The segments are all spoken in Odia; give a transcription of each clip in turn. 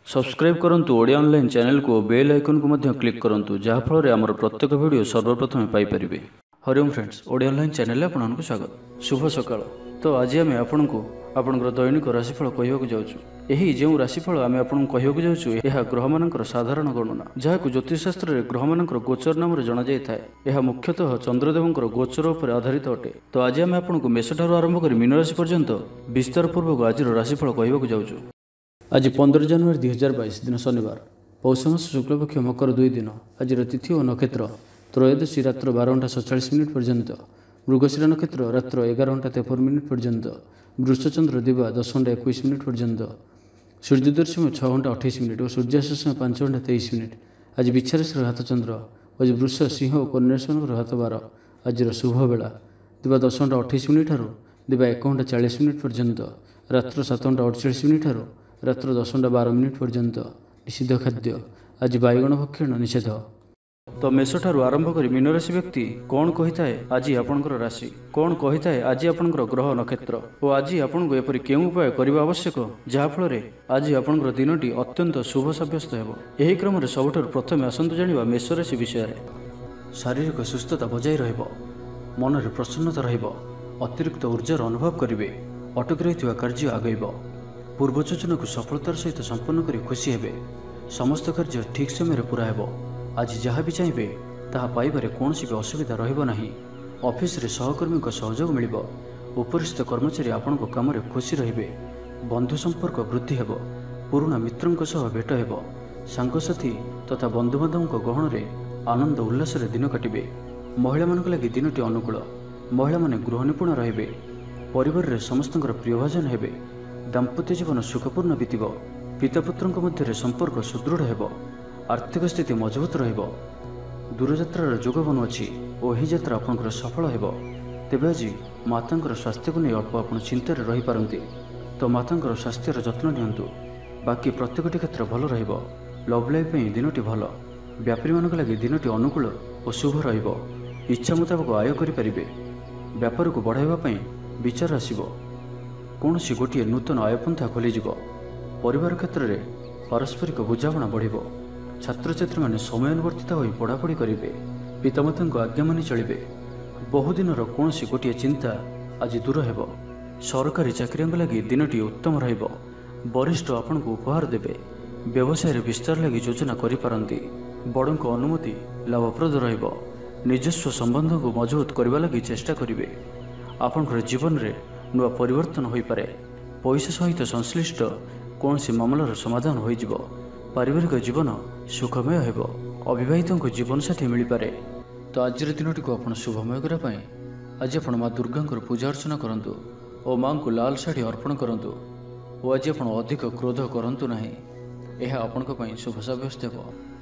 सब्सक्राइब करंतु ओडिया ऑनलाइन चैनल को बेल आइकन को मध्य क्लिक करंतु जहाँ फल आमर प्रत्येक वीडियो सर्वप्रथम पाइपर। Hariom friends, Odia online channel आपको स्वागत। शुभ सकाळ। तो आज आम आपको आपंकर दैनिक राशिफल कहवाक जाऊँ। यही जो राशिफल आम आपको कहवाक जाऊँ यह ग्रह मानकर साधारण गणना जहाँ ज्योतिषशास्त्र में ग्रह मानकर गोचर नाम जाना जाए। यह मुख्यतः चंद्रदेवंकर गोचर उपर आधारित अटे। तो आज आम आपको मेष ठारू आरंभ कर मीन राशि पर्यंत विस्तार पूर्वक आज राशिफल कहवाक जाऊँ। आज 15 जनवरी 2022 दिन शनिवार, पौष मास शुक्लपक्ष मकर 2 दिन। आज तिथि और नक्षत्र त्रयोदशी रात्र 12:47 पर्यंत, मृगशिरा नक्षत्र रात्र 11:53 पर्यंत, वृषचंद्र दिवा 10:21 पर्यंत, सूर्योदय समय 6:28 और सूर्यास्त समय 5:23। आज बिच्छाराशि हाथचंद्र। आज वृष सिंह और कन्या राशि हाथ 12। आज शुभ बेला दिवा 10:28 ठारू दिवा 1:40 पर्यंत, रात्र 7:48 ठारू रात्र 10:12 पर्यंत। निषिद्ध खाद्य आज बैगण भक्षण निषेध। तो मेष ठारू आरंभ कर मीन राशि व्यक्ति कौन कही थाए आज आपंकर राशि कौन कही थाए आज आपंकर ग्रह नक्षत्र और आज आपको एपरी केउं उपाय करने आवश्यक जहाँफल आज आपंकर दिनटी अत्यंत शुभ सब्यस्त हो। यही क्रम में सबुठ प्रथम आसतु जाना मेष राशि विषय। शारीरिक सुस्थता बजाय रहिबो, मन में प्रसन्नता रहिबो, अतिरिक्त ऊर्जार अनुभव करेंगे, अटकी रही कार्य आगैब, पूर्व योजना को सफलतार सहित संपन्न कर खुशी हेबे, समस्त कार्य ठीक समय पूरा हेबो। आज जहाँ भी चाहिए ताहा पाइबारे कौन भी असुविधा रहिबो नाही। ऑफिस रे सहकर्मी को सहयोग मिलिबो, उपरिस्थ कर्मचारी आपण को काम रे खुशी रहिबे, बंधु संपर्क वृद्धि हेबो, पुराना मित्रंक सह भेट हेबो, सांगसाथी तथा बंधुबांधवों गहण रे आनंद उल्लास रे दिन काटिबे। महिला मानक लागि दिनटी अनुकूल, महिला माने गृह निपुण रहिबे, परिवार रे समस्तଙ୍କର प्रियभाजन हेबे, दाम्पत्य जीवन सुखपूर्ण बीतब, पितापुत्रଙ୍କ ମଧ୍ୟରେ संपर्क सुदृढ़ हेबो, आर्थिक स्थिति मजबूत रहिबो, दूरयात्रार जोग बनुअछि और यही यात्रा आपनकर सफल हेबो। तेबे आज मातांकर स्वास्थ्य को नहीं अल्प आपण चिंतार रही पारंती, तो मातांकर स्वास्थ्यर जत्न नियंतु। बाकी प्रत्येकटी क्षेत्र भल रहिबो। लव लाइफ में दिनटी भल, व्यापारी मानक लागि दिनटी अनुकूल और शुभ रहिबो। इच्छा मुताबक आय करि परिबे, व्यापार को बढ़ाइबा पई विचार आसिबो, कौन सी गोटे नूतन आयपंथा खोलीजिब, परिवार क्षेत्र में पारस्परिक बुझाणा बढ़िबो, छात्र छात्री मैंने समयानुवर्तित हो पढ़ापढ़ी करेंगे, पितामाता आज्ञा मानि चलिबे, बहुदिन कौन सी गोटे चिंता आज दूर हेबो, सरकारी चाकरी लगी दिनटी उत्तम रहिबो, वरिष्ठ आपण को उपहार देबे, व्यवसाय विस्तार लगी योजना करिपारंती, बड़ों को अनुमति लाभप्रद रहिबो, निजस्व संबंध को मजबूत करबा लगी चेष्टा करिवे, आपनकर जीवन रे नुआ परिवर्तन हो पारे, पैसा सहित संश्लिष्ट कौन सी मामलार समाधान हो जिवो, पारिवारिक जीवन सुखमय हेबो, अविवाहितों को जीवन साथी मिल पारे। तो आज दिनटी को आपण शुभमय करने आज आपण माँ दुर्गा पूजा अर्चना करंतु और माँ को लाल शाढ़ी अर्पण करंतु और आज आपण अधिक क्रोध करंतु नाही, यह आपण को शुभ सब्यस्त हेबो।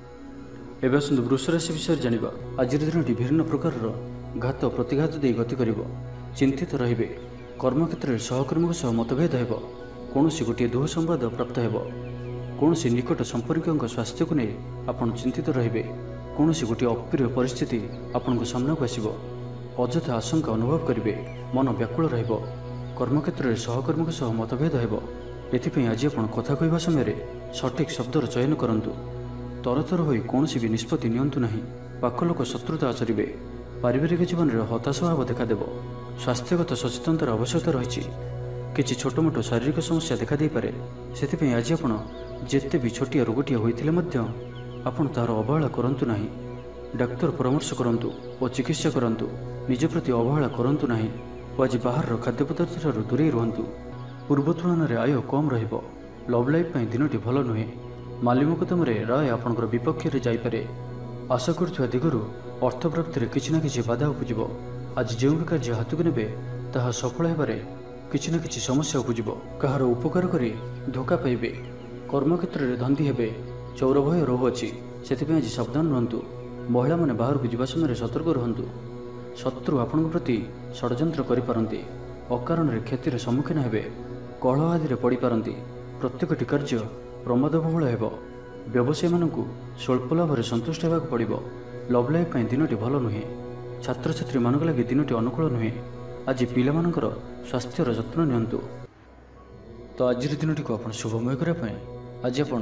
एबे आसंतु वृष राशि विषय जानिबा। आज दिनटी विभिन्न प्रकार घात प्रतिघात दे गति करिवो, चिंतित रहिबे, कर्मक्षेत्र सहकर्मी सह मतभेद हेबो, कौन सी गोटे दुह संवाद प्राप्त हेबो, कौन सी निकट संपर्क स्वास्थ्य को नहीं आपण चिंतित रहिबे, कौन सी गोटे अप्रिय परिस्थिति आपण को सामना को आसिबो, अଯଥା आशंका अनुभव करिवे, मन व्याकुल रहिबो, कर्मक्षेत्र में सहकर्मी सह मतभेद हेबो। एथिपई आज आपण कथा कहवा समय सठिक शब्दर चयन करंतु, तरतर होई कौन सी भी निष्पत्ति नियंतु नाही, पाख लोक शत्रुता आचरिबे, पारिवारिक जीवन में हताश भाव देखादेव, स्वास्थ्यगत सचेतनतार आवश्यकता रही, किसी छोट मोट शारीरिक समस्या देखा दे पारे। सेथिपई आज आपण जेते भी छोटिया रोगटिया होइथिले मध्य आपण तार अवहेला करंतु नाही, डाक्तर परामर्श करंतु और चिकित्सा करंतु, निज प्रति अवहेला करंतु नाही और आज बाहर खाद्य पदार्थ ठारू दूरे रुहंतु। पूर्व तुलन में आय कम रहिबो, लव लाइफ पई दिनटी भल नुहे, माली मुकदमा रे राय आपनकर विपक्ष रे जाई पारे, आशा करथुवा दिगरु अर्थ प्राप्ति रे किछि ना किछि बाधा उपजिबो। आज जो भी कार्य हाथ को नेबे ताहा सफल हेबारे किछि ना किछि समस्या उपजिबो, कहार उपकार करी धोखा पाइबे, कर्मक्षेत्र में धंदी हेबे, चौर भय रहुअछि, सेथिपई आज सावधान रहंतु। महिला माने बाहर को जिबा समय सतर्क रहंतु, शत्रु आपन प्रति षड्यंत्र करि पारंती, अकारण रे क्षतिर सम्मुखीन हेबे, कलह आदि रे पड़ी पारंती, प्रत्येकटी कार्य प्रमादबहुल हेबो, व्यवसायी मानकु स्वल्प लाभ संतुष्ट हेबाक पड़िबो। लव लाइफ पई दिनटी भल नुहे, छात्र छात्री मानक लागि दिनटी अनुकूल नुहे, आज पिला मानकर स्वास्थ्यर जत्न नियंतु। तो आज दिनटी को आपण शुभमय करने आज आपण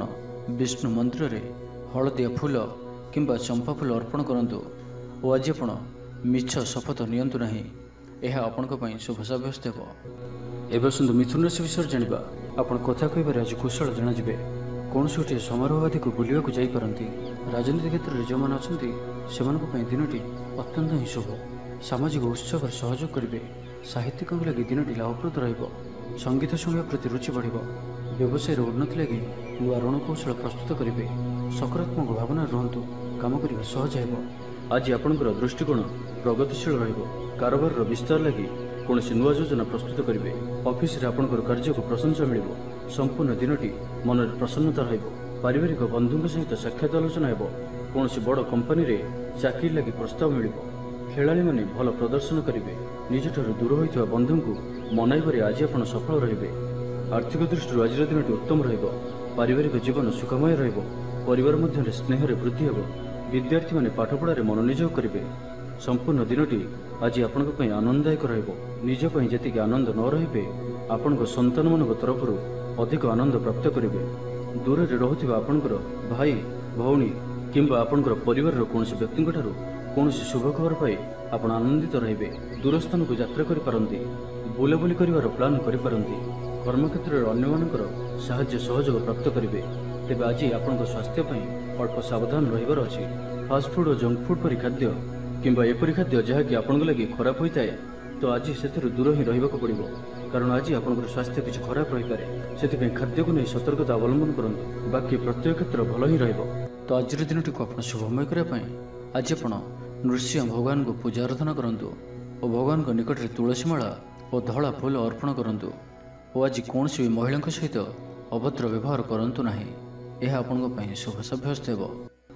विष्णु मंदिर में हलदिया फूल किंबा चंपा फूल अर्पण करंतु और आज आपण मिछ शपथ नियंतु नहीं, यह आपण शुभ साब्यस्त हो। एवं सुंदर मिथुन राशि विषय जाना आपण कथा कह आज कुशल जनाजे कौन गोटे समारोह आदि को बुलवाक जापारती। राजनीति क्षेत्र में जो मैंने अच्छा से दिनटी अत्यंत ही शुभ। सामाजिक उत्सव सहयोग करेंगे। साहित्यिकों लगी दिनटी लाभप्रद रहिबो। संगीत शुणा प्रति रुचि बढ़। व्यवसाय उन्नति लगी नुआ रणकौशल प्रस्तुत करेंगे। सकारात्मक भावना रुहतु, काम करने सहज हो। आज आपणकर दृष्टिकोण प्रगतिशील रहिबो। कारोबार विस्तार लगी कौन नुआ योजना प्रस्तुत करेंगे। ऑफिस रे आपणकर कार्य को प्रशंसा मिलिबो। संपूर्ण दिनटी मन में प्रसन्नता रहिबो। पारिवारिक बंधुओं सहित साक्षात आलोचना हेबो। कौन बड़ कंपनी रे चाकरी लगी प्रस्ताव मिलिबो। खेलाड़ी माने भल प्रदर्शन करेंगे। निजठार दूर होइथिबा बंधु को मनाइबारे आज आपण सफल रहिबे। आर्थिक दृष्टि आज दिनटी उत्तम रहिबो। पारिवारिक जीवन सुखमय रहिबो। परिवार मध्य स्नेह वृद्धि हेबो। विद्यार्थी माने पाठपढ़ा रे मनोनियोग करेंगे। संपूर्ण दिनटी आज आपण आनंददायक रहिबो। निज पई जेतिक आनंद न रहिबे आपण संतान मान तरफ अधिक आनंद प्राप्त करेंगे। दूर रे रहुथिबा आपणकर भाई भौणी किंबा आपणकर परिवार कौन व्यक्ति कौन शुभ खबर पाई आपण आनंदित रहिबे। दूर स्थान को यात्रा करि पारंती। बुलाबुली करिवार प्लान करि पारंती। कर्मक्षेत्र में अन्य मानकर साहाय्य सहयोग प्राप्त करेंगे। तेबे आज आपणकर स्वास्थ्य पई अल्प सावधान रहिबार अछि। फास्टफुड और जंक फूड परि खाद्य किंबा एपरि खाद्य जहाँकि आपण लगी खराब होता है तो आज से दूर ही रहिबाक पड़िबो। कारण आज आपणकर स्वास्थ्य किसी खराब रही पारे। से खाद्य को नहीं सतर्कता अवलंबन करंतु। बाकी प्रत्येक क्षेत्र भल ही रहिबो। तो आज दिनटी को आपण शुभमय करने आज आपण नृसिंह भगवान को पूजा आराधना करंतु और भगवान को निकट में तुलसी माला और धड़ा फूल अर्पण करंतु। और आज कौन भी महिला सहित अभद्र व्यवहार करंतु नहीं, यह आपण शुभ साब्यस्त हो।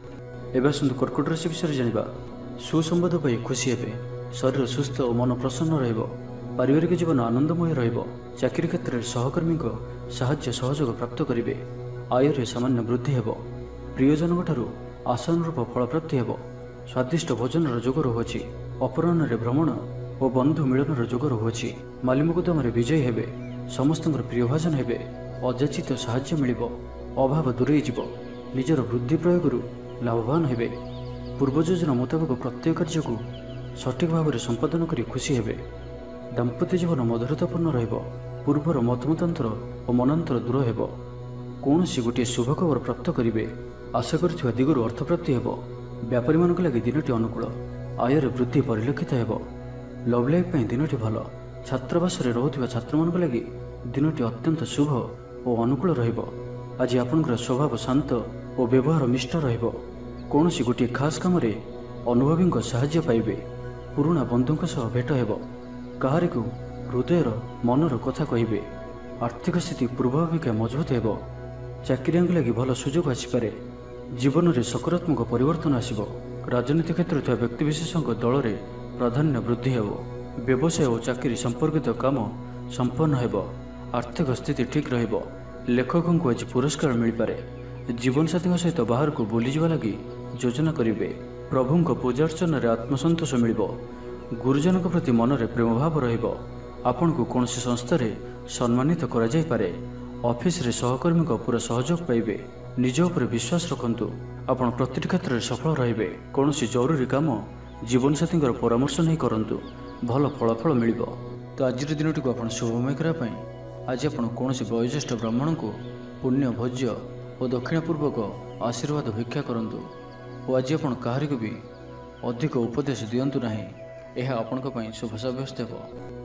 एवं सुंदर कर्कट राशि विषय जाना सुसंवाद पाई खुशी हे। शरीर सुस्थ और मन प्रसन्न रहिबो। पारिवारिक जीवन आनंदमय रहिबो। चाकरी क्षेत्र में सहकर्मी को साहाय्य सहयोग प्राप्त करेंगे। आय रे सामान्य वृद्धि हेबो। प्रियजन ठारू आशानुरूप फल प्राप्ति हेबो। स्वादिष्ट भोजन जोग रहुछि। अपराह्न रे भ्रमण और बंधु मिलन जोग रहुछि। माली मुकदमा रे विजय हेबे। समस्त प्रिय भाजन हेबे। अजाचित साहाय्य मिलिबो। अभाव दूरे जीवो। निजर बुद्धि प्रयोग लाभवान हेबे। पूर्व योजना मुताबक प्रत्येक कार्य को सठिक भाव में संपादन करी खुशी हेबे। दाम्पत्य जीवन मधुरतापूर्ण रहिबो। पूर्वर मतमतांतर और मनांतर दूर हेबो। कौन गोटे शुभ खबर प्राप्त करेंगे। आशा करुवा दिगरु अर्थ प्राप्ति हेबो। व्यापारी मानक लगी दिनटी अनुकूल। आयर वृद्धि परिलक्षित हेबो। लव लाइफ दिनटी भल। छात्रावास रहुथिबा छात्र मानक लगी दिनटी अत्यंत शुभ और अनुकूल रहिबो। आज आपनकर स्वभाव शांत और व्यवहार मिष्ट रहिबो। कौन गोटे खास काम रे अनुभवी साहाय्य पाइबे। पुराना बंधुओं सह भेट हेबो। काहारी को हृदयर मनर कथा कहिबे। आर्थिक स्थिति पूर्व अपेक्षा मजबूत हेबो। चाकरिया लगी भल सुजोग आसीपे। जीवन में सकारात्मक परिवर्तन आसिबो। राजनीति क्षेत्र में व्यक्तिविशेषों दल में प्राधान्य वृद्धि हेबो। व्यवसाय और चाकरी संपर्कित काम संपन्न हेबो। आर्थिक स्थिति ठीक रहिबो। लेखकों को आज पुरस्कार मिल पारे। जीवन साथी सहित बाहर को बुली जावा लगी योजना करेंगे। प्रभु को पूजार्चन में आत्मसंतोष मिलिबो। गुरुजन प्रति मन में प्रेम भाव रहिबो। आपण को कौन संस्था रे सम्मानित करा जाय पारे। ऑफिस रे सहकर्मी को पूरा सहयोग पाइबे। निज उपर विश्वास रखंतु। आपण प्रत्येक क्षेत्र में सफल रहिबे। कौन जरूरी काम जीवन साथी परामर्श नहीं करंतु। भल फलाफल मिलिबो। तो आज दिनटी को आपण शुभमय करने आज आपण कौन वयोज्येष्ठ ब्राह्मण को पुण्य भोज्य और दक्षिणपूर्वक आशीर्वाद भिक्षा करंतु। और आज आपण काहारी को भी अधिक उपदेश दियंतु नहीं, यह आपण शुभ साब्यस्त हो।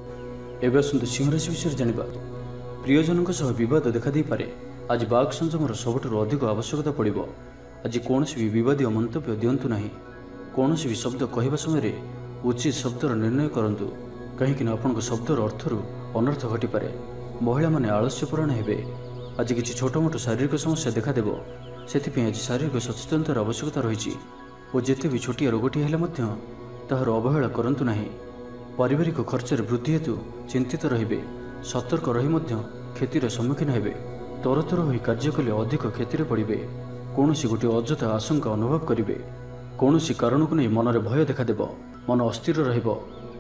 एवं सुंदर सिंह राशि विषय जाना प्रियजनों सह विवाद देखा दे पारे। आज बाघ संयमर सबुठ अधिक आवश्यकता पड़ो। आज कौन भी विवादीय मंतव्य दिंतु ना। कौन भी शब्द कहवा समय उचित शब्दर निर्णय करंतु। कहीं आपण शब्दर अर्थर अनर्थ घटीपे। महिला माने आलस्यपूर्ण हेबे। आज किसी छोट मोट शारीरिक समस्या देखादेव। से आज शारीरिक सचेतनतार आवश्यकता रही। और जिते भी छोटिया रोगटी हेले ताहार अवहेला करंतु नाही। पारिवारिक खर्च वृद्धि हेतु चिंतित रहिबे। सतर्क रही क्षतिर सम्मुखीन हेबे। तरतर होई कार्य कले अधिक क्षतिर पड़े। कौन गोटे अजथा आशंका अनुभव करेंगे। कौन कारण को नहीं मन में भय देखादेव। मन अस्थिर रहिबो।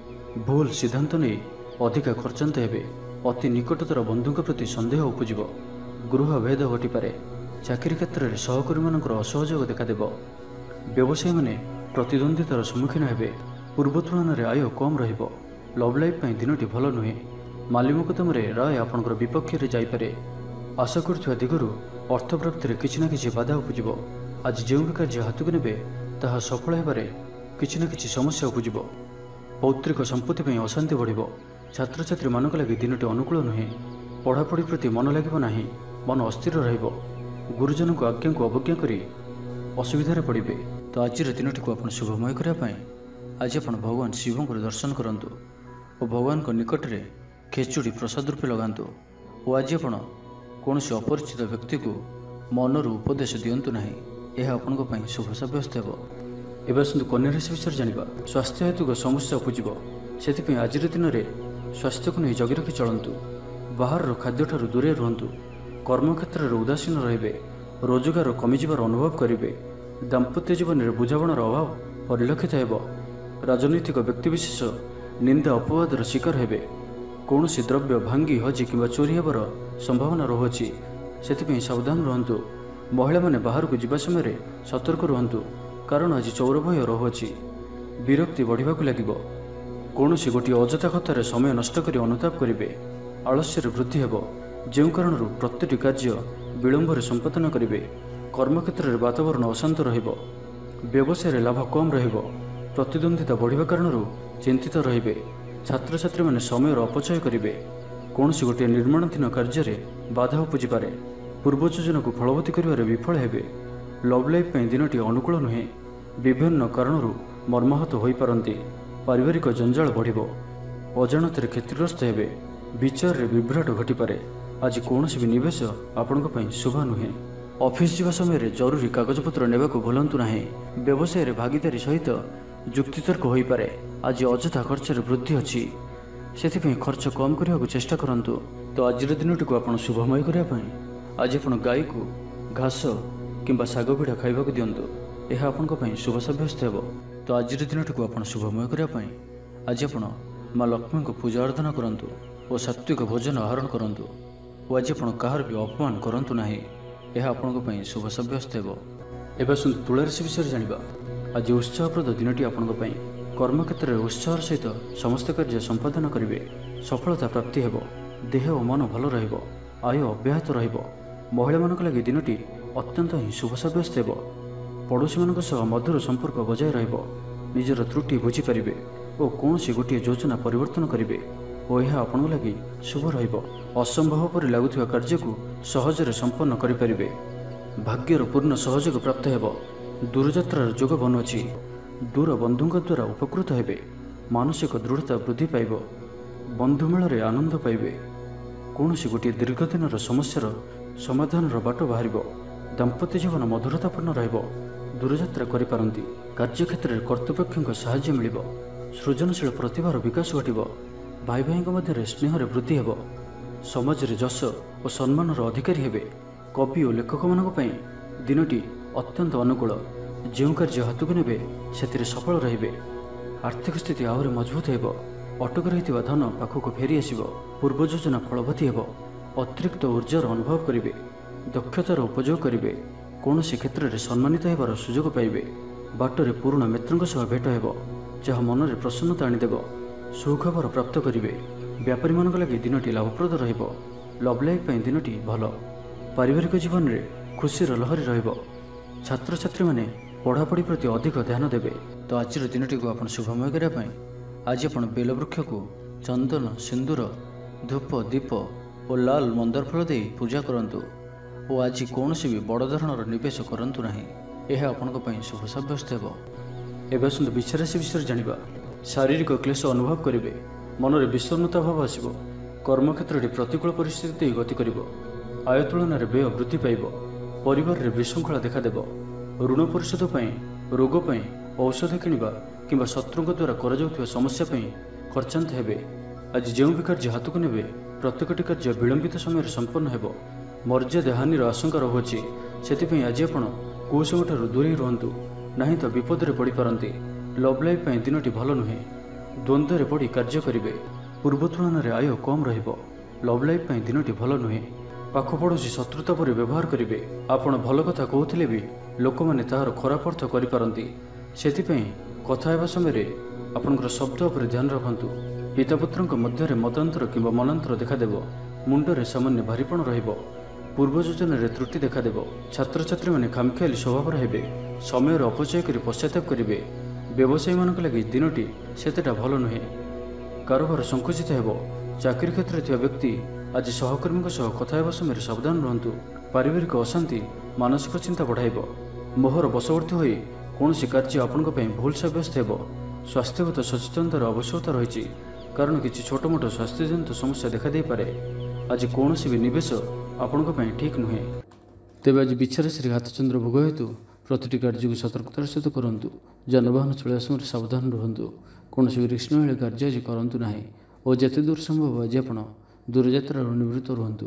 भूल सिद्धांत नहीं अधिका खर्चांत हेबे। अति निकटतर बंधुओं प्रति संदेह उपजिब। गृह भेद घटीपे। ଚାକିରି କ୍ଷେତ୍ରରେ ସହକର୍ମୀମାନଙ୍କର ଅସହଯୋଗ ଦେଖାଦେବ। ବ୍ୟବସାୟୀମାନେ ପ୍ରତିଦ୍ୱନ୍ଦ୍ୱିତାର ସମ୍ମୁଖୀନ ହେବେ। ପୂର୍ବ ତୁଳନାରେ ଆୟ କମ୍ ରହିବ। ଲଭ୍ ଲାଇଫ୍ ପାଇଁ ଦିନଟି ଭଲ ନୁହେଁ। ମାଲି ମୋକଦ୍ଦମାରେ ରାୟ ଆପଣଙ୍କର ବିପକ୍ଷରେ ଯାଇପାରେ। ଆଶା କରୁଥିବା ଦିଗରୁ ଅର୍ଥପ୍ରାପ୍ତିରେ କିଛି ନା କିଛି ବାଧା ଉପୁଜିବ। ଆଜି ଯେଉଁ ବି କାର୍ଯ୍ୟ ହାତକୁ ନେବେ ତାହା ସଫଳ ହେବାରେ କିଛି ନା କିଛି ସମସ୍ୟା ଉପୁଜିବ। ପୌତ୍ରିକ ସମ୍ପତ୍ତି ପାଇଁ ଅଶାନ୍ତି ବଢ଼ିବ। ଛାତ୍ରଛାତ୍ରୀମାନଙ୍କ ଲାଗି ଦିନଟି ଅନୁକୂଳ ନୁହେଁ। ପଢ଼ାପଢ଼ି ପ୍ରତି ମନ ଲାଗିବ ନାହିଁ। ମନ ଅସ୍ଥିର ରହିବ। ଗୁରୁଜନଙ୍କ ଆଜ୍ଞାକୁ ଅବଜ୍ଞା କରି ଅସୁବିଧାରେ ପଡ଼ିବେ। ତ ଆଜିର ଦିନଟିକୁ ଆପଣ ଶୁଭମୟ କରିବା ପାଇଁ ଆଜି ଆପଣ ଭଗବାନ ଶିବଙ୍କର ଦର୍ଶନ କରନ୍ତୁ ଓ ଭଗବାନଙ୍କ ନିକଟରେ ଖେଚୁଡ଼ି ପ୍ରସାଦ ରୂପେ ଲଗାନ୍ତୁ। ଓ ଆଜି ଆପଣ କୌଣସି ଅପରିଚିତ ବ୍ୟକ୍ତିକୁ ମନରୁ ଉପଦେଶ ଦିଅନ୍ତୁ ନାହିଁ। ଏହା ଆପଣଙ୍କ ପାଇଁ ଶୁଭ ସାବ୍ୟସ୍ତ ହେବ। ଏବେ ଆସନ୍ତୁ କନ୍ୟା ରାଶି ବିଷୟରେ ଜାଣିବା। ସ୍ୱାସ୍ଥ୍ୟ ହେତୁକ ସମସ୍ୟା ଉପୁଜିବ। ସେଥିପାଇଁ ଆଜିର ଦିନରେ ସ୍ୱାସ୍ଥ୍ୟକୁ ନେଇ ଜଗି ରଖି ଚଳନ୍ତୁ। ବାହାରର ଖାଦ୍ୟଠାରୁ ଦୂରେଇ ରୁହନ୍ତୁ। କର୍ମକ୍ଷେତ୍ରରେ ଉଦାସୀନ ରହିବେ। ରୋଜଗାର କମିଯିବାର ଅନୁଭବ କରିବେ। ଦାମ୍ପତ୍ୟ ଜୀବନରେ ବୁଝାମଣାର ଅଭାବ ପରିଲକ୍ଷିତ ହେବ। ରାଜନୈତିକ ବ୍ୟକ୍ତିବିଶେଷ ନିନ୍ଦା ଅପବାଦର ଶିକାର ହେବେ। କୌଣସି ଦ୍ରବ୍ୟ ଭାଙ୍ଗି ହଜି କିମ୍ବା ଚୋରି ହେବାର ସମ୍ଭାବନା ରହୁଅଛି। ସେଥିପାଇଁ ସାବଧାନ ରୁହନ୍ତୁ। ମହିଳାମାନେ ବାହାରକୁ ଯିବା ସମୟରେ ସତର୍କ ରୁହନ୍ତୁ, କାରଣ ଆଜି ଚୌର ଭୟ ରହୁଅଛି। ବିରକ୍ତି ବଢ଼ିବାକୁ ଲାଗିବ। କୌଣସି ଗୋଟିଏ ଅଯଥା କଥାରେ ସମୟ ନଷ୍ଟ କରି ଅନୁତାପ କରିବେ। ଆଳସ୍ୟରେ ବୃଦ୍ଧି ହେବ, ଯେଉଁ କାରଣରୁ ପ୍ରତିଟି କାର୍ଯ୍ୟ ବିଳମ୍ବରେ ସମ୍ପାଦନ କରିବେ। କର୍ମକ୍ଷେତ୍ରରେ ବାତାବରଣ ଅଶାନ୍ତ ରହିବ। ବ୍ୟବସାୟରେ ଲାଭ କମ୍ ରହିବ। ପ୍ରତିଦ୍ୱନ୍ଦ୍ୱିତା ବଢ଼ିବା କାରଣରୁ ଚିନ୍ତିତ ରହିବେ। ଛାତ୍ରଛାତ୍ରୀମାନେ ସମୟର ଅପଚୟ କରିବେ। କୌଣସି ଗୋଟିଏ ନିର୍ମାଣାଧୀନ କାର୍ଯ୍ୟରେ ବାଧା ଉପୁଜିପାରେ। ପୂର୍ବ ଯୋଜନାକୁ ଫଳବତୀ କରିବାରେ ବିଫଳ ହେବେ। ଲଭ୍ ଲାଇଫ୍ ପାଇଁ ଦିନଟି ଅନୁକୂଳ ନୁହେଁ। ବିଭିନ୍ନ କାରଣରୁ ମର୍ମାହତ ହୋଇପାରନ୍ତି। ପାରିବାରିକ ଜଞ୍ଜାଳ ବଢ଼ିବ। ଅଜାଣତରେ କ୍ଷତିଗ୍ରସ୍ତ ହେବେ। ବିଚାରରେ ବିଭ୍ରାଟ ଘଟିପାରେ। ଆଜି କୌଣସି ବି ନିବେଶ ଆପଣଙ୍କ ପାଇଁ ଶୁଭ ନୁହେଁ। ଅଫିସ ଯିବା ସମୟରେ ଜରୁରୀ କାଗଜପତ୍ର ନେବାକୁ ଭୁଲନ୍ତୁ ନାହିଁ। ବ୍ୟବସାୟରେ ଭାଗିଦାରୀ ସହିତ ଯୁକ୍ତିତର୍କ ହୋଇପାରେ। ଆଜି ଅଯଥା ଖର୍ଚ୍ଚରେ ବୃଦ୍ଧି ଅଛି। ସେଥିପାଇଁ ଖର୍ଚ୍ଚ କମ୍ କରିବାକୁ ଚେଷ୍ଟା କରନ୍ତୁ। ତ ଆଜିର ଦିନଟିକୁ ଆପଣ ଶୁଭମୟ କରିବା ପାଇଁ ଆଜି ଆପଣ ଗାଈକୁ ଘାସ କିମ୍ବା ଶାଗ ପିଠା ଖାଇବାକୁ ଦିଅନ୍ତୁ। ଏହା ଆପଣଙ୍କ ପାଇଁ ଶୁଭ ସାବ୍ୟସ୍ତ ହେବ। ତ ଆଜିର ଦିନଟିକୁ ଆପଣ ଶୁଭମୟ କରିବା ପାଇଁ ଆଜି ଆପଣ ମା ଲକ୍ଷ୍ମୀଙ୍କ ପୂଜା ଅର୍ଚ୍ଚନା କରନ୍ତୁ ଓ ସାତ୍ୱିକ ଭୋଜନ ଆହରଣ କରନ୍ତୁ। ଓ ଆଜି ଆପଣ କାହାର ବି ଅପମାନ କରନ୍ତୁ ନାହିଁ। ଏହା ଆପଣଙ୍କ ପାଇଁ ଶୁଭ ସାବ୍ୟସ୍ତ ହେବ। ଏବେ ଆସନ୍ତୁ ତୁଳା ରାଶି ବିଷୟରେ ଜାଣିବା। ଆଜି ଉତ୍ସାହପ୍ରଦ ଦିନଟି ଆପଣଙ୍କ ପାଇଁ। କର୍ମକ୍ଷେତ୍ରରେ ଉତ୍ସାହର ସହିତ ସମସ୍ତ କାର୍ଯ୍ୟ ସମ୍ପାଦନ କରିବେ। ସଫଳତା ପ୍ରାପ୍ତି ହେବ। ଦେହ ଓ ମନ ଭଲ ରହିବ। ଆୟ ଅବ୍ୟାହତ ରହିବ। ମହିଳାମାନଙ୍କ ଲାଗି ଦିନଟି ଅତ୍ୟନ୍ତ ହିଁ ଶୁଭ ସାବ୍ୟସ୍ତ ହେବ। ପଡ଼ୋଶୀମାନଙ୍କ ସହ ମଧୁର ସମ୍ପର୍କ ବଜାୟ ରହିବ। ନିଜର ତ୍ରୁଟି ବୁଝିପାରିବେ ଓ କୌଣସି ଗୋଟିଏ ଯୋଜନା ପରିବର୍ତ୍ତନ କରିବେ ଓ ଏହା ଆପଣଙ୍କ ଲାଗି ଶୁଭ ରହିବ। ଅସମ୍ଭବ ପରି ଲାଗୁଥିବା କାର୍ଯ୍ୟକୁ ସହଜରେ ସମ୍ପନ୍ନ କରିପାରିବେ। ଭାଗ୍ୟର ପୂର୍ଣ୍ଣ ସହଯୋଗ ପ୍ରାପ୍ତ ହେବ। ଦୂରଯାତ୍ରାର ଯୋଗ ବନୁଅଛି। ଦୂର ବନ୍ଧୁଙ୍କ ଦ୍ୱାରା ଉପକୃତ ହେବେ। ମାନସିକ ଦୃଢ଼ତା ବୃଦ୍ଧି ପାଇବ। ବନ୍ଧୁମେଳରେ ଆନନ୍ଦ ପାଇବେ। କୌଣସି ଗୋଟିଏ ଦୀର୍ଘଦିନର ସମସ୍ୟାର ସମାଧାନର ବାଟ ବାହାରିବ। ଦାମ୍ପତ୍ୟ ଜୀବନ ମଧୁରତାପୂର୍ଣ୍ଣ ରହିବ। ଦୂରଯାତ୍ରା କରିପାରନ୍ତି। କାର୍ଯ୍ୟକ୍ଷେତ୍ରରେ କର୍ତ୍ତୃପକ୍ଷଙ୍କ ସାହାଯ୍ୟ ମିଳିବ। ସୃଜନଶୀଳ ପ୍ରତିଭାର ବିକାଶ ଘଟିବ। ଭାଇ ଭାଇଙ୍କ ମଧ୍ୟରେ ସ୍ନେହରେ ବୃଦ୍ଧି ହେବ। ସମାଜରେ ଯଶ ଓ ସମ୍ମାନର ଅଧିକାରୀ ହେବେ। କବି ଓ ଲେଖକମାନଙ୍କ ପାଇଁ ଦିନଟି ଅତ୍ୟନ୍ତ ଅନୁକୂଳ। ଯେଉଁ କାର୍ଯ୍ୟ ହାତକୁ ନେବେ ସେଥିରେ ସଫଳ ରହିବେ। ଆର୍ଥିକ ସ୍ଥିତି ଆହୁରି ମଜବୁତ ହେବ। ଅଟକି ରହିଥିବା ଧନ ପାଖକୁ ଫେରି ଆସିବ। ପୂର୍ବ ଯୋଜନା ଫଳବତୀ ହେବ। ଅତିରିକ୍ତ ଉର୍ଜାର ଅନୁଭବ କରିବେ। ଦକ୍ଷତାର ଉପଯୋଗ କରିବେ। କୌଣସି କ୍ଷେତ୍ରରେ ସମ୍ମାନିତ ହେବାର ସୁଯୋଗ ପାଇବେ। ବାଟରେ ପୁରୁଣା ମିତ୍ରଙ୍କ ସହ ଭେଟ ହେବ, ଯାହା ମନରେ ପ୍ରସନ୍ନତା ଆଣିଦେବ। ସୁଖବର ପ୍ରାପ୍ତ କରିବେ। ବ୍ୟାପାରୀମାନଙ୍କ ଲାଗି ଦିନଟି ଲାଭପ୍ରଦ ରହିବ। ଲଭ୍ ଲାଇଫ୍ ପାଇଁ ଦିନଟି ଭଲ। ପାରିବାରିକ ଜୀବନରେ ଖୁସିର ଲହରୀ ରହିବ। ଛାତ୍ରଛାତ୍ରୀମାନେ ପଢ଼ାପଢ଼ି ପ୍ରତି ଅଧିକ ଧ୍ୟାନ ଦେବେ। ତ ଆଜିର ଦିନଟିକୁ ଆପଣ ଶୁଭମୟ କରିବା ପାଇଁ ଆଜି ଆପଣ ବେଲବୃକ୍ଷକୁ ଚନ୍ଦନ, ସିନ୍ଦୁର, ଧୂପ, ଦୀପ ଓ ଲାଲ ମନ୍ଦାର ଫୁଲ ଦେଇ ପୂଜା କରନ୍ତୁ। ଓ ଆଜି କୌଣସି ବି ବଡ଼ ଧରଣର ନିବେଶ କରନ୍ତୁ ନାହିଁ। ଏହା ଆପଣଙ୍କ ପାଇଁ ଶୁଭ ସାବ୍ୟସ୍ତ ହେବ। ଏବେ ଆସନ୍ତୁ ବୃଷ ରାଶି ବିଷୟରେ ଜାଣିବା। ଶାରୀରିକ କ୍ଲେଶ ଅନୁଭବ କରିବେ। ମନରେ ବିଷର୍ଣ୍ଣତା ଭାବ ଆସିବ। କର୍ମକ୍ଷେତ୍ରରେ ପ୍ରତିକୂଳ ପରିସ୍ଥିତି ଦେଇ ଗତି କରିବ। ଆୟ ତୁଳନାରେ ବ୍ୟୟ ବୃଦ୍ଧି ପାଇବ। ପରିବାରରେ ବିଶୃଙ୍ଖଳା ଦେଖାଦେବ। ଋଣ ପରିଶୋଧ ପାଇଁ, ରୋଗ ପାଇଁ ଔଷଧ କିଣିବା କିମ୍ବା ଶତ୍ରୁଙ୍କ ଦ୍ୱାରା କରାଯାଉଥିବା ସମସ୍ୟା ପାଇଁ ଖର୍ଚ୍ଚାନ୍ତ ହେବେ। ଆଜି ଯେଉଁ ବି କାର୍ଯ୍ୟ ହାତକୁ ନେବେ ପ୍ରତ୍ୟେକଟି କାର୍ଯ୍ୟ ବିଳମ୍ବିତ ସମୟରେ ସମ୍ପନ୍ନ ହେବ। ମର୍ଯ୍ୟାଦା ହାନିର ଆଶଙ୍କା ରହୁଅଛି। ସେଥିପାଇଁ ଆଜି ଆପଣ କୁସଙ୍ଗଠାରୁ ଦୂରେଇ ରୁହନ୍ତୁ, ନାହିଁ ତ ବିପଦରେ ପଡ଼ିପାରନ୍ତି। ଲଭ୍ ଲାଇଫ୍ ପାଇଁ ଦିନଟି ଭଲ ନୁହେଁ। ଦ୍ୱନ୍ଦ୍ୱରେ ପଡ଼ି କାର୍ଯ୍ୟ କରିବେ। ପୂର୍ବ ତୁଳନାରେ ଆୟ କମ୍ ରହିବ। ଲଭ୍ ଲାଇଫ୍ ପାଇଁ ଦିନଟି ଭଲ ନୁହେଁ। ପାଖପଡ଼ୋଶୀ ଶତ୍ରୁତା ପରି ବ୍ୟବହାର କରିବେ। ଆପଣ ଭଲ କଥା କହୁଥିଲେ ବି ଲୋକମାନେ ତାହାର ଖରାପ ଅର୍ଥ କରିପାରନ୍ତି। ସେଥିପାଇଁ କଥା ହେବା ସମୟରେ ଆପଣଙ୍କର ଶବ୍ଦ ଉପରେ ଧ୍ୟାନ ରଖନ୍ତୁ। ପିତାପୁତ୍ରଙ୍କ ମଧ୍ୟରେ ମତାନ୍ତର କିମ୍ବା ମନାନ୍ତର ଦେଖାଦେବ। ମୁଣ୍ଡରେ ସାମାନ୍ୟ ଭାରିପଣ ରହିବ। ପୂର୍ବ ଯୋଜନାରେ ତ୍ରୁଟି ଦେଖାଦେବ। ଛାତ୍ରଛାତ୍ରୀମାନେ ଖାମଖିଆଲି ସ୍ୱଭାବର ହେବେ। ସମୟର ଅପଚୟ କରି ପଶ୍ଚାତାପ କରିବେ। ବ୍ୟବସାୟୀମାନଙ୍କ ଲାଗି ଦିନଟି ସେତେଟା ଭଲ ନୁହେଁ। କାରବାର ସଙ୍କୁଚିତ ହେବ। ଚାକିରି କ୍ଷେତ୍ରରେ ଥିବା ବ୍ୟକ୍ତି ଆଜି ସହକର୍ମୀଙ୍କ ସହ କଥା ହେବା ସମୟରେ ସାବଧାନ ରୁହନ୍ତୁ। ପାରିବାରିକ ଅଶାନ୍ତି ମାନସିକ ଚିନ୍ତା ବଢ଼ାଇବ। ମୋହର ବଶବର୍ତ୍ତୀ ହୋଇ କୌଣସି କାର୍ଯ୍ୟ ଆପଣଙ୍କ ପାଇଁ ଭୁଲ ସାବ୍ୟସ୍ତ ହେବ। ସ୍ୱାସ୍ଥ୍ୟଗତ ସଚେତନତାର ଆବଶ୍ୟକତା ରହିଛି, କାରଣ କିଛି ଛୋଟମୋଟ ସ୍ୱାସ୍ଥ୍ୟଜନିତ ସମସ୍ୟା ଦେଖାଦେଇପାରେ। ଆଜି କୌଣସି ବି ନିବେଶ ଆପଣଙ୍କ ପାଇଁ ଠିକ୍ ନୁହେଁ। ତେବେ ଆଜି ବିଛାରେ ଶ୍ରୀ ହାତଚନ୍ଦ୍ର ଭୋଗ ହେତୁ ପ୍ରତିଟି କାର୍ଯ୍ୟକୁ ସତର୍କତାର ସହିତ କରନ୍ତୁ। ଯାନବାହନ ଚଳାଇବା ସମୟରେ ସାବଧାନ ରୁହନ୍ତୁ। କୌଣସି ବି ରିକ୍ସନୀୟ କାର୍ଯ୍ୟ ଆଜି କରନ୍ତୁ ନାହିଁ ଓ ଯେତେ ଦୂର ସମ୍ଭବ ଆଜି ଆପଣ ଦୂରଯାତ୍ରାରୁ ନିବୃତ୍ତ ରୁହନ୍ତୁ।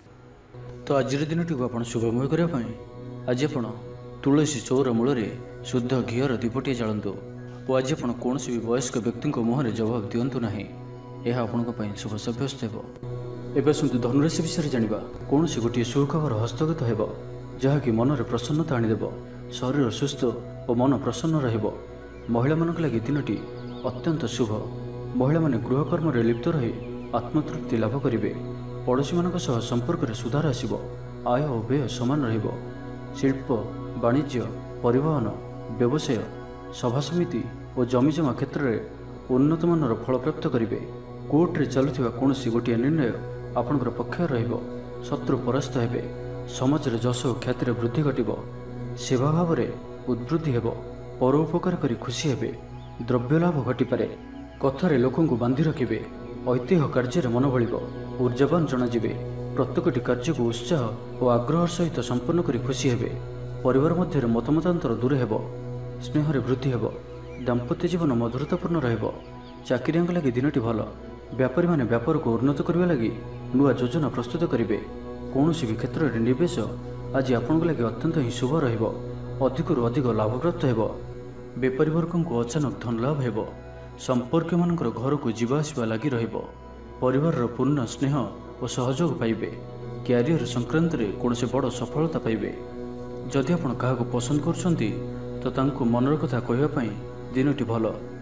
ତ ଆଜିର ଦିନଟିକୁ ଆପଣ ଶୁଭମୟ କରିବା ପାଇଁ ଆଜି ଆପଣ ତୁଳସୀ ଚଉରା ମୂଳରେ ଶୁଦ୍ଧ ଘିଅର ଦୀପଟିଏ ଜାଳନ୍ତୁ ଓ ଆଜି ଆପଣ କୌଣସି ବି ବୟସ୍କ ବ୍ୟକ୍ତିଙ୍କ ମୁହଁରେ ଜବାବ ଦିଅନ୍ତୁ ନାହିଁ। ଏହା ଆପଣଙ୍କ ପାଇଁ ଶୁଭ ସାବ୍ୟସ୍ତ ହେବ। ଏବେ ଆସନ୍ତୁ ଧନୁରାଶି ବିଷୟରେ ଜାଣିବା। କୌଣସି ଗୋଟିଏ ସୁଖବର ହସ୍ତଗତ ହେବ, ଯାହାକି ମନରେ ପ୍ରସନ୍ନତା ଆଣିଦେବ। ଶରୀର ସୁସ୍ଥ ଓ ମନ ପ୍ରସନ୍ନ ରହିବ। ମହିଳାମାନଙ୍କ ଲାଗି ଦିନଟି ଅତ୍ୟନ୍ତ ଶୁଭ। ମହିଳାମାନେ ଗୃହକର୍ମରେ ଲିପ୍ତ ରହି ଆତ୍ମତୃପ୍ତି ଲାଭ କରିବେ। ପଡ଼ୋଶୀମାନଙ୍କ ସହ ସମ୍ପର୍କରେ ସୁଧାର ଆସିବ। ଆୟ ଓ ବ୍ୟୟ ସମାନ ରହିବ। ଶିଳ୍ପ, ବାଣିଜ୍ୟ, ପରିବହନ, ବ୍ୟବସାୟ, ସଭାସମିତି ଓ ଜମିଜମା କ୍ଷେତ୍ରରେ ଉନ୍ନତମାନର ଫଳପ୍ରାପ୍ତ କରିବେ। କୋର୍ଟରେ ଚାଲୁଥିବା କୌଣସି ଗୋଟିଏ ନିର୍ଣ୍ଣୟ ଆପଣଙ୍କର ପକ୍ଷରେ ରହିବ। ଶତ୍ରୁ ପରାସ୍ତ ହେବେ। ସମାଜରେ ଯଶ ଓ ଖ୍ୟାତିର ବୃଦ୍ଧି ଘଟିବ। ସେବା ଭାବରେ ଉଦ୍ବୃଦ୍ଧି ହେବ। ପର ଉପକାର କରି ଖୁସି ହେବେ। ଦ୍ରବ୍ୟ ଲାଭ ଘଟିପାରେ। କଥାରେ ଲୋକଙ୍କୁ ବାନ୍ଧି ରଖିବେ। ଐତିହ୍ୟ କାର୍ଯ୍ୟରେ ମନ ବଳିବ। ଉର୍ଜାବାନ ଜଣାଯିବେ। ପ୍ରତ୍ୟେକଟି କାର୍ଯ୍ୟକୁ ଉତ୍ସାହ ଓ ଆଗ୍ରହର ସହିତ ସମ୍ପନ୍ନ କରି ଖୁସି ହେବେ। ପରିବାର ମଧ୍ୟରେ ମତମତାନ୍ତର ଦୂର ହେବ। ସ୍ନେହରେ ବୃଦ୍ଧି ହେବ। ଦାମ୍ପତ୍ୟ ଜୀବନ ମଧୁରତାପୂର୍ଣ୍ଣ ରହିବ। ଚାକିରିଆଙ୍କ ଲାଗି ଦିନଟି ଭଲ। ବ୍ୟାପାରୀମାନେ ବ୍ୟାପାରକୁ ଉନ୍ନତ କରିବା ଲାଗି ନୂଆ ଯୋଜନା ପ୍ରସ୍ତୁତ କରିବେ। କୌଣସି ବି କ୍ଷେତ୍ରରେ ନିବେଶ ଆଜି ଆପଣଙ୍କ ଲାଗି ଅତ୍ୟନ୍ତ ହିଁ ଶୁଭ ରହିବ। ଅଧିକରୁ ଅଧିକ ଲାଭପ୍ରାପ୍ତ ହେବ। ବେପାରୀ ବର୍ଗଙ୍କୁ ଅଚାନକ ଧନ ଲାଭ ହେବ। ସମ୍ପର୍କୀୟମାନଙ୍କର ଘରକୁ ଯିବା ଆସିବା ଲାଗି ରହିବ। ପରିବାରର ପୂର୍ଣ୍ଣ ସ୍ନେହ ଓ ସହଯୋଗ ପାଇବେ। କ୍ୟାରିୟର ସଂକ୍ରାନ୍ତରେ କୌଣସି ବଡ଼ ସଫଳତା ପାଇବେ। ଯଦି ଆପଣ କାହାକୁ ପସନ୍ଦ କରୁଛନ୍ତି ତ ତାଙ୍କୁ ମନର କଥା କହିବା ପାଇଁ ଦିନଟି ଭଲ।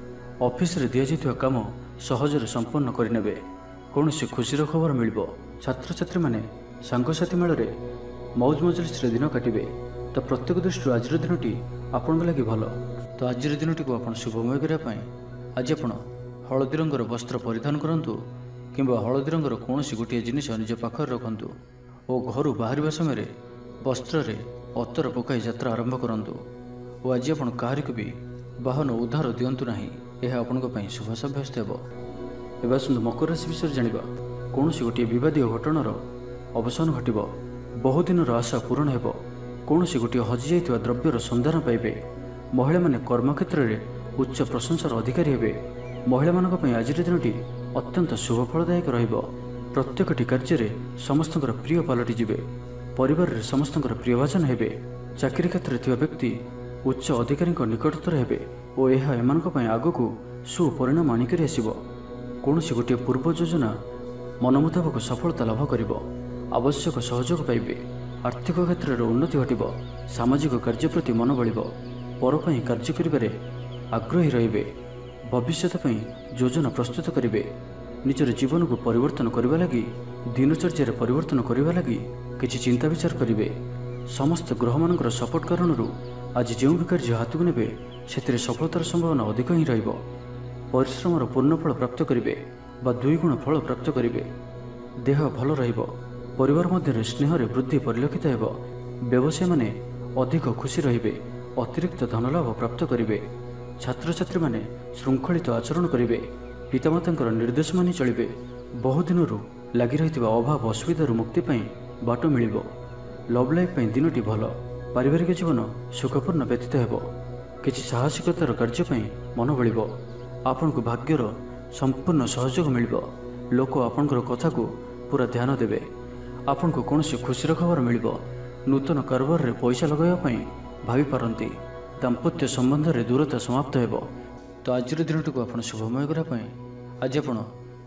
ଅଫିସରେ ଦିଆଯାଇଥିବା କାମ ସହଜରେ ସମ୍ପନ୍ନ କରିନେବେ। କୌଣସି ଖୁସିର ଖବର ମିଳିବ। ଛାତ୍ରଛାତ୍ରୀମାନେ ସାଙ୍ଗସାଥି ମେଳରେ ମୌଜ ମଜଲିସରେ ଦିନ କାଟିବେ। ତ ପ୍ରତ୍ୟେକ ଦୃଷ୍ଟିରୁ ଆଜିର ଦିନଟି ଆପଣଙ୍କ ଲାଗି ଭଲ। ତ ଆଜିର ଦିନଟିକୁ ଆପଣ ଶୁଭମୟ କରିବା ପାଇଁ ଆଜି ଆପଣ ହଳଦୀ ରଙ୍ଗର ବସ୍ତ୍ର ପରିଧାନ କରନ୍ତୁ କିମ୍ବା ହଳଦୀ ରଙ୍ଗର କୌଣସି ଗୋଟିଏ ଜିନିଷ ନିଜ ପାଖରେ ରଖନ୍ତୁ ଓ ଘରୁ ବାହାରିବା ସମୟରେ ବସ୍ତ୍ରରେ ଅତର ପକାଇ ଯାତ୍ରା ଆରମ୍ଭ କରନ୍ତୁ। ଓ ଆଜି ଆପଣ କାହାରିକୁ ବି ବାହନ ଉଦ୍ଧାର ଦିଅନ୍ତୁ ନାହିଁ। ଏହା ଆପଣଙ୍କ ପାଇଁ ଶୁଭ ସାବ୍ୟସ୍ତ ହେବ। ଏବେ ଆସନ୍ତୁ ମକର ରାଶି ବିଷୟରେ ଜାଣିବା। କୌଣସି ଗୋଟିଏ ବିବାଦୀୟ ଘଟଣାର ଅବସାନ ଘଟିବ। ବହୁଦିନର ଆଶା ପୂରଣ ହେବ। କୌଣସି ଗୋଟିଏ ହଜିଯାଇଥିବା ଦ୍ରବ୍ୟର ସନ୍ଧାନ ପାଇବେ। ମହିଳାମାନେ କର୍ମକ୍ଷେତ୍ରରେ ଉଚ୍ଚ ପ୍ରଶଂସାର ଅଧିକାରୀ ହେବେ। ମହିଳାମାନଙ୍କ ପାଇଁ ଆଜିର ଦିନଟି ଅତ୍ୟନ୍ତ ଶୁଭ ଫଳଦାୟକ ରହିବ। ପ୍ରତ୍ୟେକଟି କାର୍ଯ୍ୟରେ ସମସ୍ତଙ୍କର ପ୍ରିୟ ପାଲଟିଯିବେ। ପରିବାରରେ ସମସ୍ତଙ୍କର ପ୍ରିୟଭାଜନ ହେବେ। ଚାକିରି କ୍ଷେତ୍ରରେ ଥିବା ବ୍ୟକ୍ତି ଉଚ୍ଚ ଅଧିକାରୀଙ୍କ ନିକଟତର ହେବେ ଓ ଏହା ଏମାନଙ୍କ ପାଇଁ ଆଗକୁ ସୁପରିଣାମ ଆଣିକରି ଆସିବ। କୌଣସି ଗୋଟିଏ ପୂର୍ବ ଯୋଜନା ମନ ମୁତାବକ ସଫଳତା ଲାଭ କରିବ। ଆବଶ୍ୟକ ସହଯୋଗ ପାଇବେ। ଆର୍ଥିକ କ୍ଷେତ୍ରରେ ଉନ୍ନତି ଘଟିବ। ସାମାଜିକ କାର୍ଯ୍ୟ ପ୍ରତି ମନ ବଳିବ। ପର ପାଇଁ କାର୍ଯ୍ୟ କରିବାରେ ଆଗ୍ରହୀ ରହିବେ। ଭବିଷ୍ୟତ ପାଇଁ ଯୋଜନା ପ୍ରସ୍ତୁତ କରିବେ। ନିଜର ଜୀବନକୁ ପରିବର୍ତ୍ତନ କରିବା ଲାଗି, ଦିନଚର୍ଯ୍ୟାରେ ପରିବର୍ତ୍ତନ କରିବା ଲାଗି କିଛି ଚିନ୍ତା ବିଚାର କରିବେ। ସମସ୍ତ ଗ୍ରହମାନଙ୍କର ସପୋର୍ଟ କାରଣରୁ ଆଜି ଯେଉଁ ବି କାର୍ଯ୍ୟ ହାତକୁ ନେବେ ସେଥିରେ ସଫଳତାର ସମ୍ଭାବନା ଅଧିକ ହିଁ ରହିବ। ପରିଶ୍ରମର ପୂର୍ଣ୍ଣ ଫଳ ପ୍ରାପ୍ତ କରିବେ ବା 2 ଗୁଣ ଫଳ ପ୍ରାପ୍ତ କରିବେ। ଦେହ ଭଲ ରହିବ। ପରିବାର ମଧ୍ୟରେ ସ୍ନେହରେ ବୃଦ୍ଧି ପରିଲକ୍ଷିତ ହେବ। ବ୍ୟବସାୟୀମାନେ ଅଧିକ ଖୁସି ରହିବେ। ଅତିରିକ୍ତ ଧନଲାଭ ପ୍ରାପ୍ତ କରିବେ। ଛାତ୍ରଛାତ୍ରୀମାନେ ଶୃଙ୍ଖଳିତ ଆଚରଣ କରିବେ। ପିତାମାତାଙ୍କର ନିର୍ଦ୍ଦେଶ ମାନି ଚଳିବେ। ବହୁଦିନରୁ ଲାଗି ରହିଥିବା ଅଭାବ ଅସୁବିଧାରୁ ମୁକ୍ତି ପାଇଁ ବାଟ ମିଳିବ। ଲଭ୍ ଲାଇଫ୍ ପାଇଁ ଦିନଟି ଭଲ। ପାରିବାରିକ ଜୀବନ ସୁଖପୂର୍ଣ୍ଣ ବ୍ୟତୀତ ହେବ। କିଛି ସାହସିକତାର କାର୍ଯ୍ୟ ପାଇଁ ମନ ବଳିବ। ଆପଣଙ୍କୁ ଭାଗ୍ୟର ସମ୍ପୂର୍ଣ୍ଣ ସହଯୋଗ ମିଳିବ। ଲୋକ ଆପଣଙ୍କର କଥାକୁ ପୁରା ଧ୍ୟାନ ଦେବେ। ଆପଣଙ୍କୁ କୌଣସି ଖୁସିର ଖବର ମିଳିବ। ନୂତନ କାରବାରରେ ପଇସା ଲଗାଇବା ପାଇଁ ଭାବିପାରନ୍ତି। ଦାମ୍ପତ୍ୟ ସମ୍ବନ୍ଧରେ ଦୂରତା ସମାପ୍ତ ହେବ। ତ ଆଜିର ଦିନଟିକୁ ଆପଣ ଶୁଭମୟ କରିବା ପାଇଁ ଆଜି ଆପଣ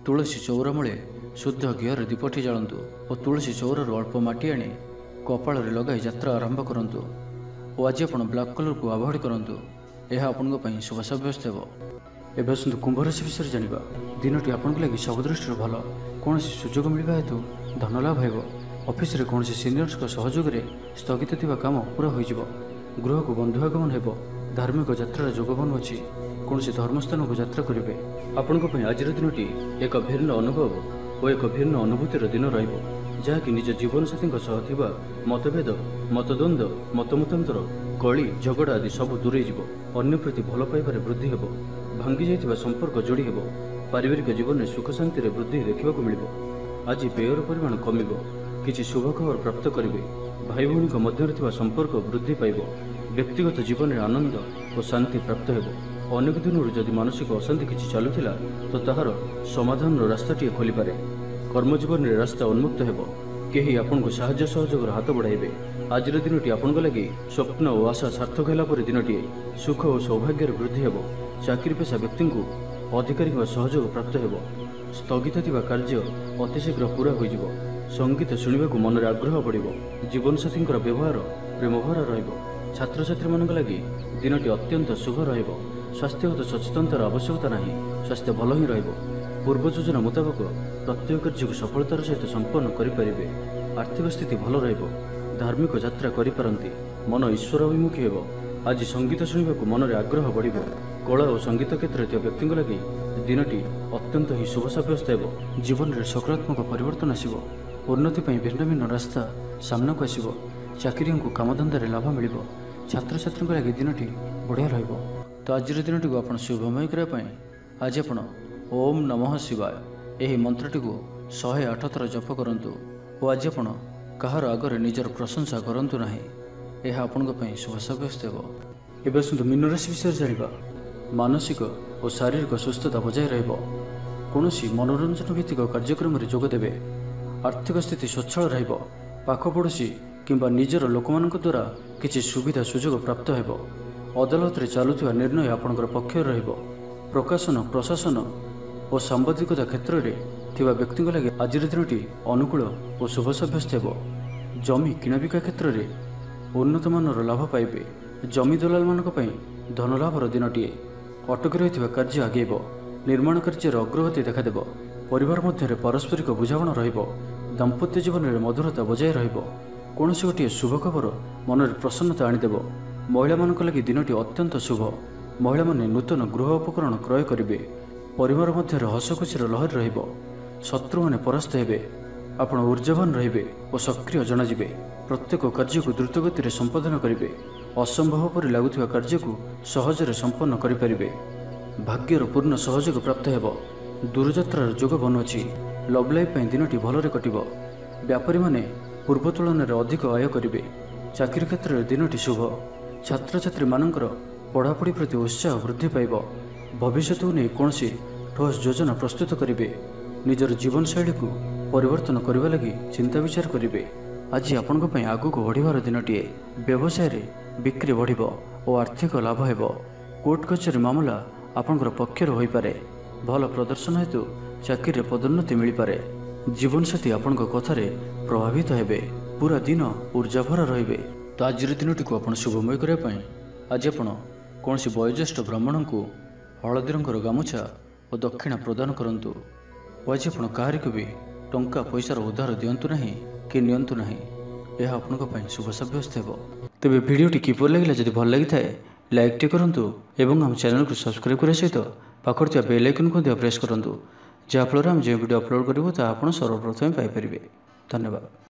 ତୁଳସୀ ଚଉରା ମୂଳେ ଶୁଦ୍ଧ ଘିଅରେ ଦୀପଟି ଜାଳନ୍ତୁ ଓ ତୁଳସୀ ଚଉରାରୁ ଅଳ୍ପ ମାଟି ଆଣି କପାଳରେ ଲଗାଇ ଯାତ୍ରା ଆରମ୍ଭ କରନ୍ତୁ ଓ ଆଜି ଆପଣ ବ୍ଲାକ୍ କଲର୍କୁ ଆଭଏଡ୍ କରନ୍ତୁ। ଏହା ଆପଣଙ୍କ ପାଇଁ ଶୁଭ ସାବ୍ୟସ୍ତ ହେବ। ଏବେ ଆସନ୍ତୁ କୁମ୍ଭ ରାଶି ବିଷୟରେ ଜାଣିବା। ଦିନଟି ଆପଣଙ୍କ ଲାଗି ସବୁ ଦୃଷ୍ଟିରୁ ଭଲ। କୌଣସି ସୁଯୋଗ ମିଳିବା ହେତୁ ଧନ ଲାଭ ହେବ। ଅଫିସରେ କୌଣସି ସିନିୟର୍ସଙ୍କ ସହଯୋଗରେ ସ୍ଥଗିତ ଥିବା କାମ ପୁରା ହୋଇଯିବ। ଗୃହକୁ ବନ୍ଧୁ ଆଗମନ ହେବ। ଧାର୍ମିକ ଯାତ୍ରାର ଯୋଗ ବନୁଅଛି। କୌଣସି ଧର୍ମସ୍ଥାନକୁ ଯାତ୍ରା କରିବେ। ଆପଣଙ୍କ ପାଇଁ ଆଜିର ଦିନଟି ଏକ ଭିନ୍ନ ଅନୁଭବ ଓ ଏକ ଭିନ୍ନ ଅନୁଭୂତିର ଦିନ ରହିବ, ଯାହାକି ନିଜ ଜୀବନସାଥୀଙ୍କ ସହ ଥିବା ମତଭେଦ, ମତଦ୍ୱନ୍ଦ୍ୱ, ମତମତାନ୍ତର, କଳି ଝଗଡ଼ା ଆଦି ସବୁ ଦୂରେଇ ଯିବ। ଅନ୍ୟ ପ୍ରତି ଭଲ ପାଇବାରେ ବୃଦ୍ଧି ହେବ। ଭାଙ୍ଗି ଯାଇଥିବା ସମ୍ପର୍କ ଯୋଡ଼ି ହେବ। ପାରିବାରିକ ଜୀବନରେ ସୁଖ ଶାନ୍ତିରେ ବୃଦ୍ଧି ଦେଖିବାକୁ ମିଳିବ। ଆଜି ବ୍ୟୟର ପରିମାଣ କମିବ। କିଛି ଶୁଭ ଖବର ପ୍ରାପ୍ତ କରିବେ। ଭାଇ ଭଉଣୀଙ୍କ ମଧ୍ୟରେ ଥିବା ସମ୍ପର୍କ ବୃଦ୍ଧି ପାଇବ। ବ୍ୟକ୍ତିଗତ ଜୀବନରେ ଆନନ୍ଦ ଓ ଶାନ୍ତି ପ୍ରାପ୍ତ ହେବ। ଅନେକ ଦିନରୁ ଯଦି ମାନସିକ ଅଶାନ୍ତି କିଛି ଚାଲୁଥିଲା ତ ତାହାର ସମାଧାନର ରାସ୍ତାଟିଏ ଖୋଲିପାରେ। କର୍ମଜୀବନରେ ରାସ୍ତା ଉନ୍ମୁକ୍ତ ହେବ। କେହି ଆପଣଙ୍କୁ ସାହାଯ୍ୟ ସହଯୋଗର ହାତ ବଢ଼ାଇବେ। ଆଜିର ଦିନଟି ଆପଣଙ୍କ ଲାଗି ସ୍ୱପ୍ନ ଓ ଆଶା ସାର୍ଥକ ହେଲା ପରି ଦିନଟିଏ। ସୁଖ ଓ ସୌଭାଗ୍ୟର ବୃଦ୍ଧି ହେବ। ଚାକିରି ପେଶା ବ୍ୟକ୍ତିଙ୍କୁ ଅଧିକାରୀଙ୍କ ସହଯୋଗ ପ୍ରାପ୍ତ ହେବ। ସ୍ଥଗିତ ଥିବା କାର୍ଯ୍ୟ ଅତି ଶୀଘ୍ର ପୂରା ହୋଇଯିବ। ସଙ୍ଗୀତ ଶୁଣିବାକୁ ମନରେ ଆଗ୍ରହ ବଢ଼ିବ। ଜୀବନସାଥୀଙ୍କର ବ୍ୟବହାର ପ୍ରେମଭରା ରହିବ। ଛାତ୍ରଛାତ୍ରୀମାନଙ୍କ ଲାଗି ଦିନଟି ଅତ୍ୟନ୍ତ ଶୁଭ ରହିବ। ସ୍ୱାସ୍ଥ୍ୟଗତ ସଚେତନତାର ଆବଶ୍ୟକତା ନାହିଁ। ସ୍ୱାସ୍ଥ୍ୟ ଭଲ ହିଁ ରହିବ। ପୂର୍ବ ଯୋଜନା ମୁତାବକ ପ୍ରତ୍ୟେକ କାର୍ଯ୍ୟକୁ ସଫଳତାର ସହିତ ସମ୍ପନ୍ନ କରିପାରିବେ। ଆର୍ଥିକ ସ୍ଥିତି ଭଲ ରହିବ। ଧାର୍ମିକ ଯାତ୍ରା କରିପାରନ୍ତି। ମନ ଈଶ୍ୱର ଅଭିମୁଖୀ ହେବ। ଆଜି ସଙ୍ଗୀତ ଶୁଣିବାକୁ ମନରେ ଆଗ୍ରହ ବଢ଼ିବ। କଳା ଓ ସଙ୍ଗୀତ କ୍ଷେତ୍ରରେ ଥିବା ବ୍ୟକ୍ତିଙ୍କ ଲାଗି ଦିନଟି ଅତ୍ୟନ୍ତ ହିଁ ଶୁଭ ସାବ୍ୟସ୍ତ ହେବ। ଜୀବନରେ ସକାରାତ୍ମକ ପରିବର୍ତ୍ତନ ଆସିବ। ଉନ୍ନତି ପାଇଁ ଭିନ୍ନ ଭିନ୍ନ ରାସ୍ତା ସାମ୍ନାକୁ ଆସିବ। ଚାକିରିଙ୍କୁ କାମଧନ୍ଦାରେ ଲାଭ ମିଳିବ। ଛାତ୍ରଛାତ୍ରୀଙ୍କ ଲାଗି ଦିନଟି ବଢ଼ିଆ ରହିବ। ତ ଆଜିର ଦିନଟିକୁ ଆପଣ ଶୁଭମୟ କରିବା ପାଇଁ ଆଜି ଆପଣ ଓମ୍ ନମଃ ଶିବାୟ ଏହି ମନ୍ତ୍ରଟିକୁ 108 ଥର ଜପ କରନ୍ତୁ ଓ ଆଜି ଆପଣ କାହାର ଆଗରେ ନିଜର ପ୍ରଶଂସା କରନ୍ତୁ ନାହିଁ। ଏହା ଆପଣଙ୍କ ପାଇଁ ଶୁଭ ସାବ୍ୟସ୍ତ ହେବ। ଏବେ ଆସନ୍ତୁ ମୀନ ରାଶି ବିଷୟରେ ଜାଣିବା। ମାନସିକ ଓ ଶାରୀରିକ ସୁସ୍ଥତା ବଜାୟ ରହିବ। କୌଣସି ମନୋରଞ୍ଜନ ଭିତ୍ତିକ କାର୍ଯ୍ୟକ୍ରମରେ ଯୋଗ ଦେବେ। ଆର୍ଥିକ ସ୍ଥିତି ସ୍ୱଚ୍ଛଳ ରହିବ। ପାଖ ପଡ଼ୋଶୀ କିମ୍ବା ନିଜର ଲୋକମାନଙ୍କ ଦ୍ୱାରା କିଛି ସୁବିଧା ସୁଯୋଗ ପ୍ରାପ୍ତ ହେବ। ଅଦାଲତରେ ଚାଲୁଥିବା ନିର୍ଣ୍ଣୟ ଆପଣଙ୍କର ପକ୍ଷରେ ରହିବ। ପ୍ରକାଶନ, ପ୍ରଶାସନ ଓ ସାମ୍ବାଦିକତା କ୍ଷେତ୍ରରେ ଥିବା ବ୍ୟକ୍ତିଙ୍କ ଲାଗି ଆଜିର ଦିନଟି ଅନୁକୂଳ ଓ ଶୁଭ ସାବ୍ୟସ୍ତ ହେବ। ଜମି କିଣାବିକା କ୍ଷେତ୍ରରେ ଉନ୍ନତମାନର ଲାଭ ପାଇବେ। ଜମି ଦଲାଲମାନଙ୍କ ପାଇଁ ଧନଲାଭର ଦିନଟିଏ। ଅଟକି ରହିଥିବା କାର୍ଯ୍ୟ ଆଗେଇବ। ନିର୍ମାଣ କାର୍ଯ୍ୟର ଅଗ୍ରଗତି ଦେଖାଦେବ। ପରିବାର ମଧ୍ୟରେ ପାରସ୍ପରିକ ବୁଝାମଣା ରହିବ। ଦାମ୍ପତ୍ୟ ଜୀବନରେ ମଧୁରତା ବଜାୟ ରହିବ। କୌଣସି ଗୋଟିଏ ଶୁଭ ଖବର ମନରେ ପ୍ରସନ୍ନତା ଆଣିଦେବ। ମହିଳାମାନଙ୍କ ଲାଗି ଦିନଟି ଅତ୍ୟନ୍ତ ଶୁଭ। ମହିଳାମାନେ ନୂତନ ଗୃହ ଉପକରଣ କ୍ରୟ କରିବେ। ପରିବାର ମଧ୍ୟରେ ହସଖୁସିର ଲହରୀ ରହିବ। ଶତ୍ରୁମାନେ ପରାସ୍ତ ହେବେ। ଆପଣ ଊର୍ଜାବାନ ରହିବେ ଓ ସକ୍ରିୟ ଜଣାଯିବେ। ପ୍ରତ୍ୟେକ କାର୍ଯ୍ୟକୁ ଦ୍ରୁତଗତିରେ ସମ୍ପାଦନ କରିବେ। ଅସମ୍ଭବ ପରି ଲାଗୁଥିବା କାର୍ଯ୍ୟକୁ ସହଜରେ ସମ୍ପନ୍ନ କରିପାରିବେ। ଭାଗ୍ୟର ପୂର୍ଣ୍ଣ ସହଯୋଗ ପ୍ରାପ୍ତ ହେବ। ଦୂରଯାତ୍ରାର ଯୋଗ ବନୁଅଛି। ଲଭ୍ ଲାଇଫ୍ ପାଇଁ ଦିନଟି ଭଲରେ କଟିବ। ବ୍ୟାପାରୀମାନେ ପୂର୍ବ ତୁଳନାରେ ଅଧିକ ଆୟ କରିବେ। ଚାକିରି କ୍ଷେତ୍ରରେ ଦିନଟି ଶୁଭ। ଛାତ୍ରଛାତ୍ରୀମାନଙ୍କର ପଢ଼ାପଢ଼ି ପ୍ରତି ଉତ୍ସାହ ବୃଦ୍ଧି ପାଇବ। ଭବିଷ୍ୟତକୁ ନେଇ କୌଣସି ଠୋସ୍ ଯୋଜନା ପ୍ରସ୍ତୁତ କରିବେ। ନିଜର ଜୀବନଶୈଳୀକୁ ପରିବର୍ତ୍ତନ କରିବା ଲାଗି ଚିନ୍ତା ବିଚାର କରିବେ। ଆଜି ଆପଣଙ୍କ ପାଇଁ ଆଗକୁ ବଢ଼ିବାର ଦିନଟିଏ। ବ୍ୟବସାୟରେ ବିକ୍ରି ବଢ଼ିବ ଓ ଆର୍ଥିକ ଲାଭ ହେବ। କୋର୍ଟ କଚେରୀ ମାମଲା ଆପଣଙ୍କର ପକ୍ଷରେ ହୋଇପାରେ। ଭଲ ପ୍ରଦର୍ଶନ ହେତୁ ଚାକିରିରେ ପଦୋନ୍ନତି ମିଳିପାରେ। ଜୀବନସାଥୀ ଆପଣଙ୍କ କଥାରେ ପ୍ରଭାବିତ ହେବେ। ପୁରା ଦିନ ଊର୍ଜାଭରା ରହିବେ। ତ ଆଜିର ଦିନଟିକୁ ଆପଣ ଶୁଭମୟ କରିବା ପାଇଁ ଆଜି ଆପଣ କୌଣସି ବୟୋଜ୍ୟେଷ୍ଠ ବ୍ରାହ୍ମଣଙ୍କୁ ହଳଦୀ ରଙ୍ଗର ଗାମୁଛା ଓ ଦକ୍ଷିଣା ପ୍ରଦାନ କରନ୍ତୁ ଓ ଆଜି ଆପଣ କାହାରିକୁ ବି ଟଙ୍କା ପଇସାର ଉଦ୍ଧାର ଦିଅନ୍ତୁ ନାହିଁ କି ନିଅନ୍ତୁ ନାହିଁ। ଏହା ଆପଣଙ୍କ ପାଇଁ ଶୁଭ ସାବ୍ୟସ୍ତ ହେବ। ତେବେ ଭିଡ଼ିଓଟି କିପରି ଲାଗିଲା? ଯଦି ଭଲ ଲାଗିଥାଏ ଲାଇକ୍ଟି କରନ୍ତୁ ଏବଂ ଆମ ଚ୍ୟାନେଲକୁ ସବସ୍କ୍ରାଇବ୍ କରିବା ସହିତ ପାଖରେ ଥିବା ବେଲ୍ ଆଇକନ୍କୁ ମଧ୍ୟ ପ୍ରେସ୍ କରନ୍ତୁ, ଯାହାଫଳରେ ଆମେ ଯେଉଁ ଭିଡ଼ିଓ ଅପଲୋଡ଼ କରିବୁ ତାହା ଆପଣ ସର୍ବପ୍ରଥମେ ପାଇପାରିବେ। ଧନ୍ୟବାଦ।